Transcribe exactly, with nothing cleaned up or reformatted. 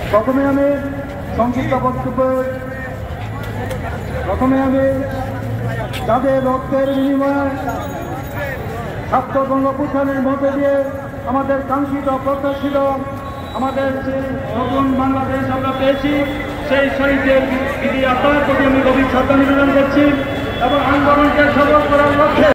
প্রথমে আমি সংক্ষিপ্ত বক্তব্য প্রথমে আমি যাদের রক্তের বিনিময়ে ছাত্র গণঅভ্যুত্থানের মধ্যে দিয়ে আমাদের কাঙ্ক্ষিত প্রত্যাশিত আমাদের যে নতুন বাংলাদেশ আমরা পেয়েছি, সেই শহীদদের বিধি আত্মার প্রতি আমি গভীর শ্রদ্ধা নিবেদন করছি এবং আন্দোলনকে সফল করার লক্ষ্যে